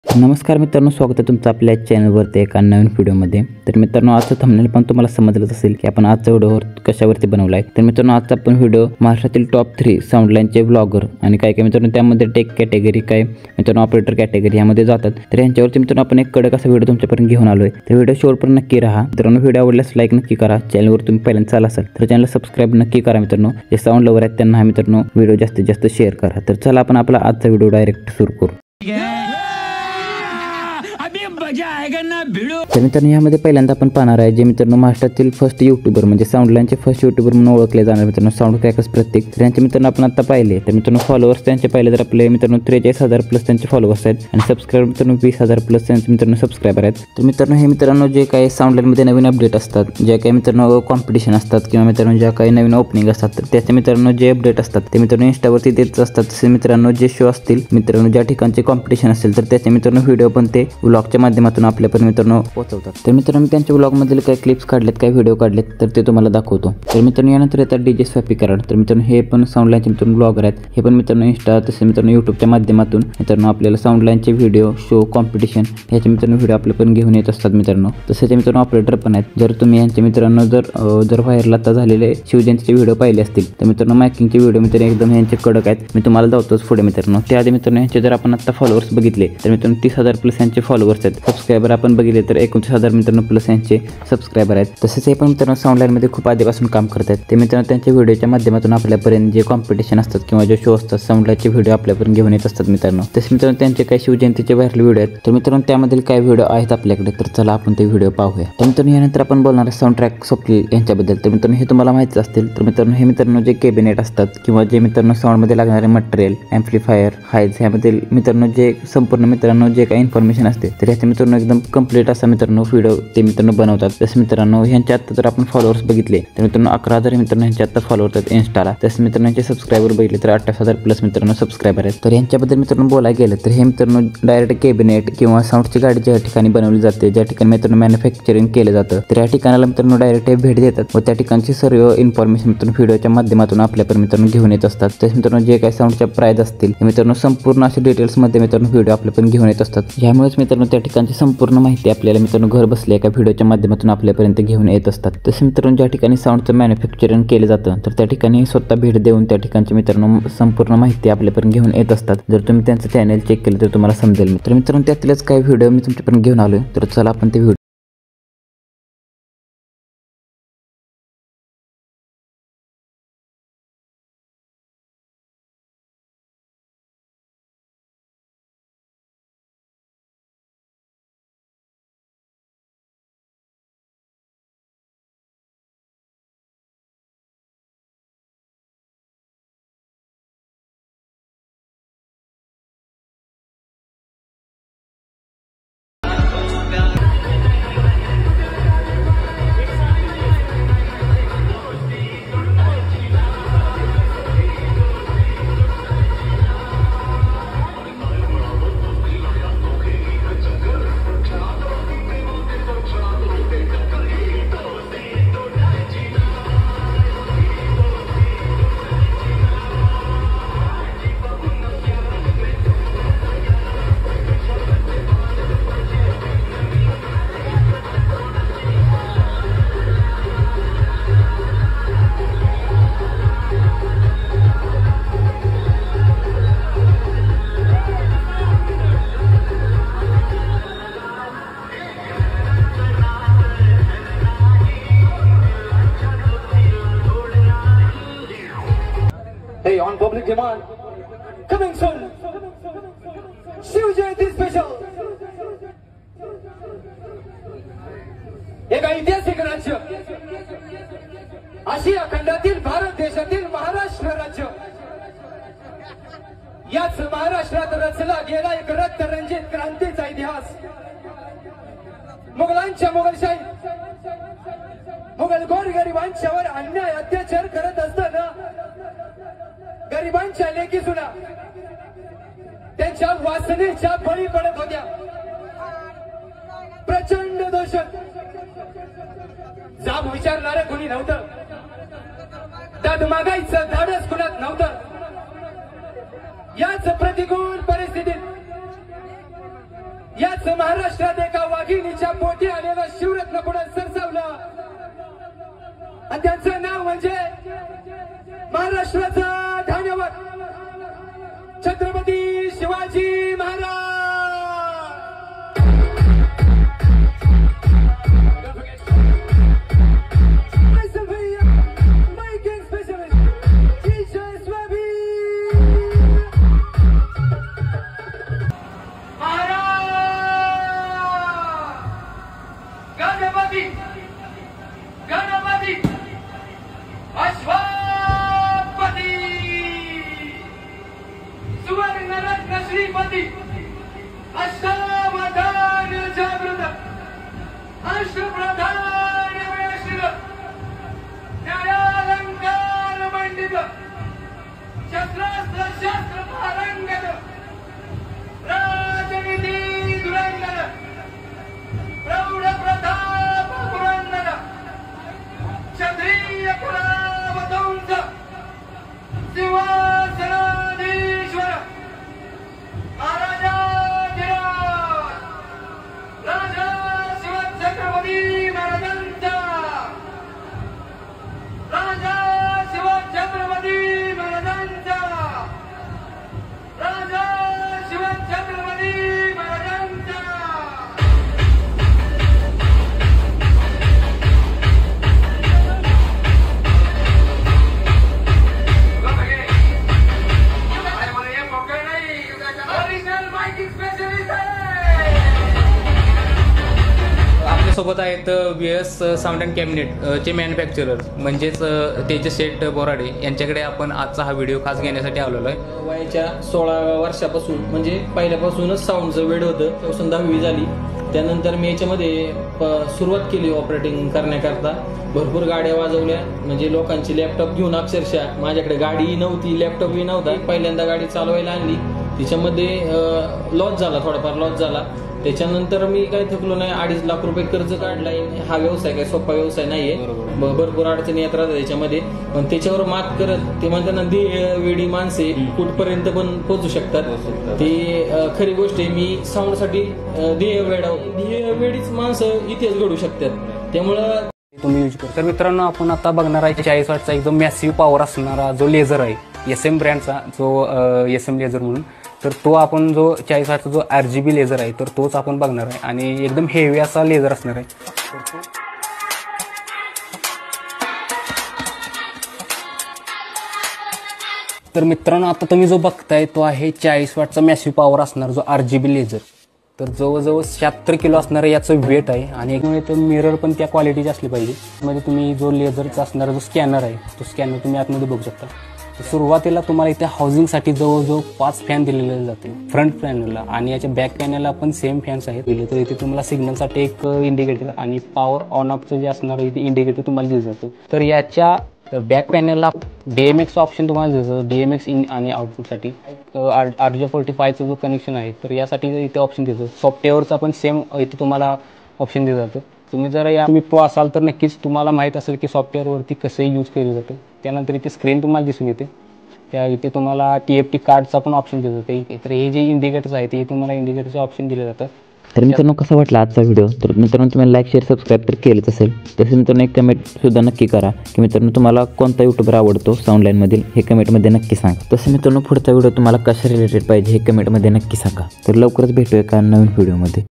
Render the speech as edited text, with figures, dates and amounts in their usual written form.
नमस्कार मित्रांनो, स्वागत आहे तुमचं आपल्या चॅनलवरती एका नवीन व्हिडिओमध्ये। तर मित्रांनो, आजचं थंबनेल पण तुम्हाला समजलंच असेल की आपण आजचा व्हिडिओ कशावरती बनवला आहे। तर मित्रांनो, आजचा आपण व्हिडिओ महाराष्ट्रातील टॉप 3 साऊंडलाईनचे व्लॉगर आणि काय काय मित्रांनो त्यामध्ये टेक कॅटेगरी, काय मित्रांनो ऑपरेटर कॅटेगरी यामध्ये जातात। तर यांच्यावरती मित्रांनो आपण एक कडक असा व्हिडिओ तुमच्यापर्यंत घेऊन आलोय। तर व्हिडिओ शेवटपर्यंत नक्की राहा मित्रांनो। व्हिडिओ आवडल्यास लाईक नक्की करा। चॅनलवर तुम्ही पहिल्यांदा आला असाल तर चॅनलला सबस्क्राईब नक्की करा मित्रांनो। जे साऊंड लवर आहेत त्यांना मित्रांनो व्हिडिओ जास्तीत जास्त शेअर करा। तर चला आपण आपला आजचा व्हिडिओ डायरेक्ट सुरू करू। तर मित्रांनो, यामध्ये पहिल्यांदा आपण पाहणार आहे जे मित्रांनो महाराष्ट्रातील फर्स्ट यूट्यूबर म्हणजे साऊंडलाईनचे फर्स्ट यूट्यूबर म्हणून ओळखले जाणार मित्रांनो साऊंड क्रॅकर्स प्रतीक। तर यांचे मित्रांनो आपण आता पाहिले तर मित्रांनो फॉलोअर्स त्यांचे पाहिले तर आपले मित्रांनो 43,000 प्लस त्यांचे फॉलोअर्स आहेत आणि सबस्क्राईबर मित्रांनो 20,000 प्लस त्यांचे मित्रांनो सबस्क्रायबर आहेत। तर मित्रांनो हे मित्रांनो जे काही साऊंडलाईनमध्ये नवीन अपडेट असतात, जे काही मित्रांनो कॉम्पिटिशन असतात किंवा मित्रांनो ज्या काही नवीन ओपनिंग असतात तर त्याचे मित्रांनो जे अपडेट असतात ते मित्रांनो इंस्टावरती देत असतात। तसे मित्रांनो जे शो असतील मित्रांनो ज्या ठिकाणचे कॉम्पिटिशन असेल तर त्याचे मित्रांनो व्हिडिओ पण ते व्लॉगच्या माध्यमातून आपल्यापर्यंत मित्रांनो पोहोचवतात। तर मित्रांनो मी त्यांच्या व्लॉग मधील काही क्लिप्स काढलेत, काही व्हिडिओ काढलेत तर ते तुम्हाला दाखवतो। तर मित्रांनो यानंतर येतात डीजे स्वॅपी कराड। तर मित्रांनो हे पण साऊंडलाईनचे मित्रांनो ब्लॉगर आहेत। हे पण मित्रांनो इंस्टा तसे मित्रांनो यूट्यूबच्या माध्यमातून मित्रांनो आपल्याला साऊंडलाईनचे व्हिडिओ, शो, कॉम्पिटिशन याचे मित्रांनो व्हिडिओ आपल्यापर्यंत घेऊन येत असतात मित्रांनो। तसेच मित्रांनो ऑपरेटर पण आहेत। जर तुम्ही यांचे मित्रांनो जर व्हायरल आता झालेले शिवजयंतीचे व्हिडिओ पाहिले असतील तर मित्रांनो मायकिंगचे व्हिडिओ मित्रांनो एकदम यांचे कडक आहेत। मी तुम्हाला दाखवतोच पुढे मित्रांनो। त्याआधी मित्रांनो यांचे जर आपण आता फॉलोअर्स बघितले तर मित्रांनो 30,000 प्लस यांचे फॉलोअर्स आहेत। सबस्क्रायबर आपण बघितले तर 29,000 मित्रांनो प्लस यांचे सबस्क्रायबर आहेत। तसेच हे पण मित्रांनो साऊंडलाईनमध्ये खूप आधीपासून काम करतात। ते मित्रांनो त्यांच्या व्हिडिओच्या माध्यमातून आपल्यापर्यंत जे कॉम्पिटिशन असतात किंवा जे शो असतात साऊंडलाईनचे व्हिडिओ आपल्यापर्यंत घेऊन येत असतात मित्रांनो। तसे मित्रांनो त्यांचे काही शिवजयंतीचे व्हायरल व्हिडिओ आहेत। तर मित्रांनो त्यामधील काही व्हिडिओ आहेत आपल्याकडे, तर चला आपण ते व्हिडिओ पाहूया। तर मित्रांनो यानंतर आपण बोलणार आहे साऊंड ट्रॅक स्वप्नील यांच्याबद्दल। तर मित्रांनो हे तुम्हाला माहिती असतील। तर मित्रांनो हे मित्रांनो जे कॅबिनेट असतात किंवा जे मित्रांनो साऊंडमध्ये लागणारे मटेरियल, ॲम्प्लिफायर, हायज ह्यामधील मित्रांनो जे संपूर्ण मित्रांनो जे काही इन्फॉर्मेशन असते तर याचे मित्रांनो एकदम कंप्लीट असा मित्रांनो व्हिडिओ ते मित्रांनो बनवतात। तसे मित्रांनो ह्यांच्या आता जर आपण फॉलोअर्स बघितले तर मित्रांनो 11,000 मित्रांनो ह्यांच्या आता फॉलोअर्स आहेत इन्स्टाला। तसे मित्रांनो यांचे सबस्क्रायबर बघितले तर 28,000 प्लस मित्रांनो सबस्क्रायबर आहेत। तर यांच्याबद्दल मित्रांनो बोलायला गेलं तर हे मित्रांनो डायरेक्ट कॅबिनेट किंवा साऊंडची गाडी ज्या ठिकाणी बनवली जाते, ज्या ठिकाणी मित्रांनो मॅन्युफॅक्चरिंग केलं जातं तर या ठिकाणाला मित्रांनो डायरेक्ट भेट देतात व त्या ठिकाणची सर्व इन्फॉर्मेशन मित्रांनो व्हिडिओच्या माध्यमातून आपल्यापर्यंत मित्रांनो घेऊन येत असतात। तसेच मित्रांनो जे काही साऊंडच्या प्राइस असतील हे मित्रांनो संपूर्ण असे डिटेल्समध्ये मित्रांनो व्हिडिओ आपल्यापर्यंत घेऊन येत असतात। यामुळेच मित्रांनो त्या ठिकाणची संपूर्ण माहिती आपल्याला मित्रांनो घर बसल्या एका व्हिडिओच्या माध्यमातून आपल्यापर्यंत घेऊन येत असतात। तसे मित्रांनो ज्या ठिकाणी साऊंडचं मॅन्युफॅक्चरिंग केलं जातं तर त्या ठिकाणी स्वतः भेट देऊन त्या ठिकाणची मित्रांनो संपूर्ण माहिती आपल्यापर्यंत घेऊन येत असतात। जर तुम्ही त्यांचं चॅनल चेक केलं तर तुम्हाला समजेल। तर मित्रांनो त्यातलेच काही व्हिडिओ मी तुमच्यापर्यंत घेऊन आलोय, तर चला आपण ते video Hey, on public demand, coming soon, Shivjayanti special. एक ऐतिहासिक राज्य, आशिया खंडातील भारत देशातील महाराष्ट्र राज्य, याच महाराष्ट्रात रचला गेला एक रक्तरंजित क्रांतीचा इतिहास। मुघलांच्या मुघलशाही, मुघल गोरगरिबांच्यावर अन्याय अत्याचार करत असताना गरिबांच्या लेकी सुना त्यांच्या वासनेच्या बळी पडत होत्या। प्रचंड दोषक, जाब विचारणारं कोणी नव्हतं, दाद मागायचं धाडस कुणात नव्हतं। याच प्रतिकूल परिस्थितीत याच महाराष्ट्रात एका वाघिणीच्या पोटी आलेलं शिवरत्न पुढे सरसावलं आणि त्यांचं नाव म्हणजे महाराष्ट्राचा धन्यवाद छत्रपती शिवाजी महाराज. गणपती गणपती अश्वपती सुवर्णरत्न श्रीपती अष्टवधान जागृत अष्टप्रधान वयश्री न्यायालंकार मंडित शस्त्रास्त्र शास्त्र पारंगत राजनीती धुरंधर प्रौढ प्रताप पुरंदर क्षत्रिय कुलावतंस सिंहासनाधीश्वर महाराजाधिराज राजा शिवछत्रपती महाराजांचा राजा शिवछत्रपती महाराजांचा राजा शिवछत्रपती महाराजांचा. आपल्यासोबत आहेत VS साऊंड अँड कॅबिनेट चे मॅन्युफॅक्चरर म्हणजेच तेजस शेठ बोराडे यांच्याकडे आपण आजचा हा व्हिडिओ खास घेण्यासाठी आलेलो आहे. वयाच्या 16व्या वर्षापासून म्हणजे पहिल्यापासूनच साऊंडचं वेळ होतं. त्यापासून 10वी झाली. त्यानंतर मी याच्यामध्ये सुरुवात केली ऑपरेटिंग करण्याकरता. भरपूर गाड्या वाजवल्या म्हणजे लोकांची लॅपटॉप घेऊन अक्षरशः माझ्याकडे गाडी नव्हती लॅपटॉपही नव्हता. पहिल्यांदा गाडी चालवायला आणली त्याच्यामध्ये लॉस झाला थोडाफार लॉस झाला. त्याच्यानंतर मी काही थकलो नाही. 2.5 लाख रुपये कर्ज काढलाय. हा व्यवसाय काही सोपा व्यवसाय नाहीये. भरपूर अडचणी येत राहतात त्याच्यामध्ये पण त्याच्यावर मात करत ते म्हणताना वेडी माणसे कुठपर्यंत पण पोहोचू शकतात. ते खरी गोष्ट आहे. मी साऊंडसाठी ध्येय वेडीच माणसं इथेच घडू शकतात. त्यामुळं तुम्ही यूज करू. तर मित्रांनो आपण आता बघणार आहे 40 वॉटचा एकदम मॅसिव्ह पॉवर असणारा जो लेझर आहे SM ब्रँडचा जो SM लेझर म्हणून. तर तो आपण जो 40 वॉटचा जो RGB लेझर आहे तर तोच आपण बघणार आहे आणि एकदम हेवी असा लेझर असणार आहे. तर मित्रांनो आता तुम्ही जो बघताय तो आहे 40 वॉटचा मॅसिव्ह पॉवर असणार जो RGB लेझर. तर जवळजवळ 76 किलो असणारं याचं वेट आहे आणि एक मिरर पण त्या क्वालिटीचे असले पाहिजे. म्हणजे तुम्ही जो लेझरचा असणारा जो स्कॅनर आहे तो स्कॅनर तुम्ही आतमध्ये बघू शकता. सुरुवातीला तुम्हाला इथे हाऊसिंगसाठी जवळजवळ 5 फॅन दिलेले जाते फ्रंट पॅनलला आणि याच्या बॅक पॅनलला पण सेम फॅन्स आहेत दिले. तर इथे तुम्हाला सिग्नलसाठी एक इंडिकेटर आणि पॉवर ऑन ऑफचं जे असणार इथे इंडिकेटर तुम्हाला दिलं जातं. तर याच्या बॅक पॅनलला DMX ऑप्शन तुम्हाला दिलं जातं. DMX इन आणि आउटपुटसाठी RJ45चं जो कनेक्शन आहे तर यासाठी इथे ऑप्शन देतं. सॉफ्टवेअरचा पण सेम इथे तुम्हाला ऑप्शन दिलं जातं. तुम्ही जर तुम्ही प्रो असाल तर नक्कीच तुम्हाला माहीत असेल की सॉफ्टवेअरवरती कसं यूज केलं जातं. त्यानंतर इथे स्क्रीन तुम्हाला दिसून येते. त्या इथे तुम्हाला TFT कार्डचा पण ऑप्शन दिलं जातं. तर हे जे इंडिकेटर्स आहेत ते तुम्हाला इंडिकेटरचं ऑप्शन दिलं जातं. तर मित्रांनो कसा वाटला आजचा व्हिडिओ. तर मित्रांनो तुम्ही लाईक शेअर सबस्क्राईब तर केलंच असेल. तसेच मित्रांनो एक कमेंटसुद्धा नक्की करा की मित्रांनो तुम्हाला कोणता यूट्यूबर आवडतो साऊंडलाईनमधील हे कमेंटमध्ये नक्की सांगा. तसं मित्रांनो पुढचा व्हिडिओ तुम्हाला कशा रिलेटेड पाहिजे हे कमेंटमध्ये नक्की सांगा. तर लवकरच भेटूया एका नवीन व्हिडिओमध्ये.